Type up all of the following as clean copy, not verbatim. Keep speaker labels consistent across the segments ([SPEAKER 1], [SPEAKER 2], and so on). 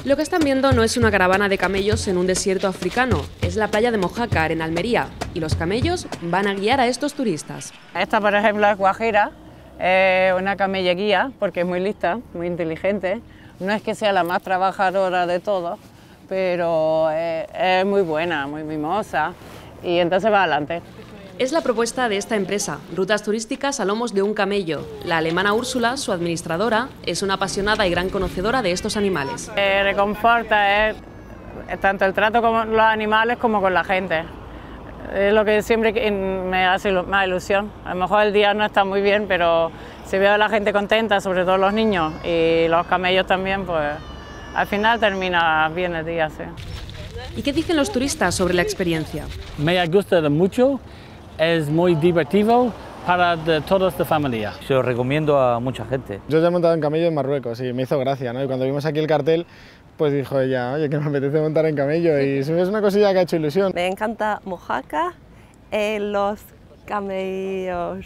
[SPEAKER 1] Lo que están viendo no es una caravana de camellos en un desierto africano, es la playa de Mojácar, en Almería, y los camellos van a guiar a estos turistas.
[SPEAKER 2] Esta, por ejemplo, es Guajira, una camella guía, porque es muy lista, muy inteligente. No es que sea la más trabajadora de todos, pero es muy buena, muy mimosa, y entonces va adelante.
[SPEAKER 1] Es la propuesta de esta empresa, rutas turísticas a lomos de un camello. La alemana Úrsula, su administradora, es una apasionada y gran conocedora de estos animales.
[SPEAKER 2] Reconforta tanto el trato con los animales como con la gente. Es lo que siempre me hace más ilusión. A lo mejor el día no está muy bien, pero si veo a la gente contenta, sobre todo los niños y los camellos también, pues al final termina bien el día, sí.
[SPEAKER 1] ¿Y qué dicen los turistas sobre la experiencia?
[SPEAKER 3] Me ha gustado mucho, es muy divertido para toda la familia.
[SPEAKER 4] Se lo recomiendo a mucha gente.
[SPEAKER 5] Yo ya he montado en camello en Marruecos y me hizo gracia, ¿no? Y cuando vimos aquí el cartel, pues dijo ella, oye, que me apetece montar en camello, y es una cosilla que ha hecho ilusión.
[SPEAKER 6] Me encanta Mojácar, los camellos.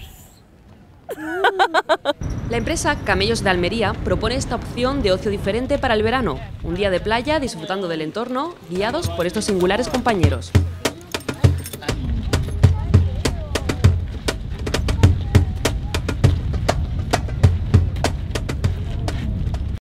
[SPEAKER 1] La empresa Camellos de Almería propone esta opción de ocio diferente para el verano, un día de playa disfrutando del entorno, guiados por estos singulares compañeros.